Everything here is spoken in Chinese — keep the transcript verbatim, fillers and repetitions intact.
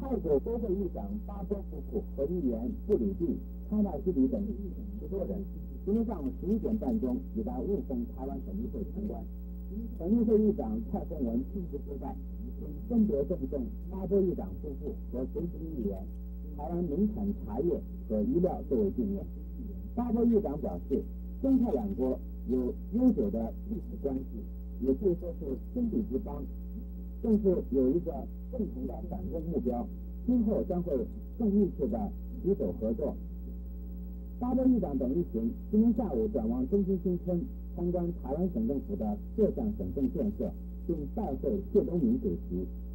泰国国会议长巴波夫妇和议员布里蒂、康纳西里等十多人，今天上午十一点半钟抵达雾峰台湾省议会参观。省议会议长蔡凤文亲自接待，并分别赠送巴波议长夫妇和随行议员台湾名产茶叶和医料作为纪念。巴波议长表示，中泰两国有悠久的历史关系，也可以说是兄弟之邦，更是有一个共同的反共目标，今后将会更密切的携手合作。巴波议长等一行今天下午转往中心新村参观台湾省政府的各项省政建设，并拜会谢东闵主席。